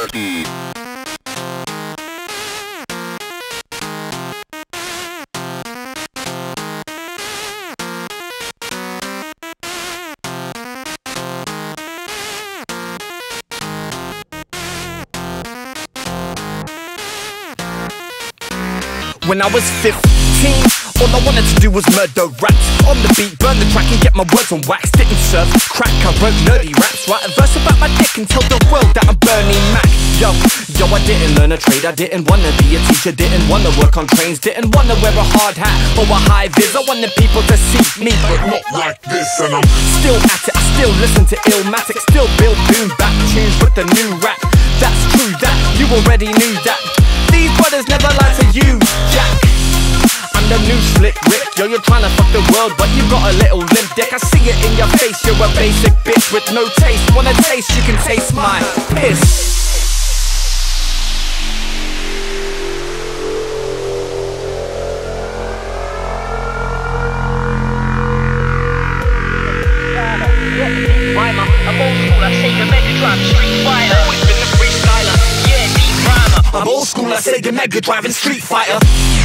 melody. When I was 15, all I wanted to do was murder raps. On the beat, burn the track and get my words on wax. Didn't serve crack, I wrote nerdy raps. Write a verse about my dick and tell the world that I'm Bernie Mac. Yo, I didn't learn a trade, I didn't wanna be a teacher. Didn't wanna work on trains, didn't wanna wear a hard hat or a high vis. I wanted people to see me, but not like this. And I'm still at it, I still listen to Illmatic. Still build boom bap tunes with the new rap. That's true, that you already knew that. These brothers never lied to you, Jack. I'm the new slick Rick. Yo, you're trying to fuck the world, but you got a little limp dick. I see it in your face, you're a basic bitch with no taste. Wanna taste, you can taste my piss. I'm old school, I say the Mega Drive and Street Fighter. Always been a freestyler, yeah, deep rhymer. I'm old school, I say the Mega Drive and Street Fighter.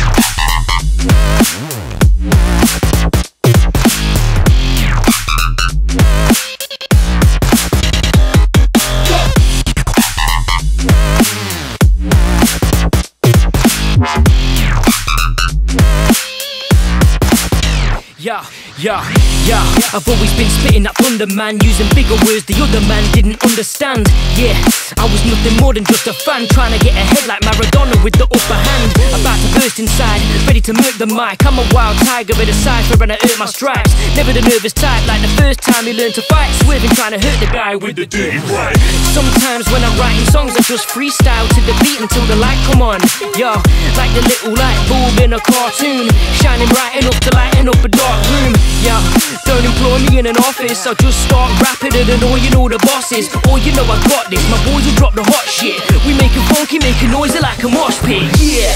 Yeah, I've always been spitting that thunder, man, using bigger words the other man didn't understand. Yeah, I was nothing more than just a fan, trying to get ahead like Maradona with the upper hand. About to burst inside, ready to murk the mic. I'm a wild tiger with a cipher and I earn my stripes. Never the nervous type like the first time you learn to fight, swerving trying to hurt the guy with the dirty right. Sometimes when I'm writing songs I just freestyle to the beat until the light come on. Yo, like the little light bulb in a cartoon, shining bright enough to lighten up a dark room. Yeah, don't employ me in an office, I'll just start rapping and all you know the bosses. Oh, you know I got this, my boys will drop the hot shit. We make it funky, make it noisy like a mosh pit, yeah.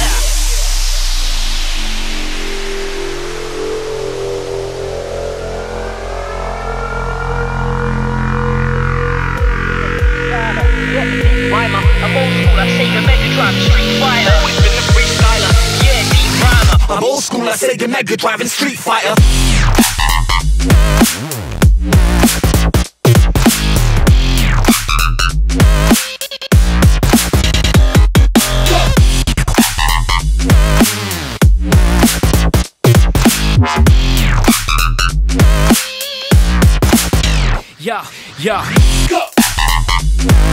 I'm old school, I say the Mega Drive and Street Fighter. Always been a freestyler, yeah, deep rhymer. I'm old school, I say the Mega Drive and Street Fighter. Yeah, go.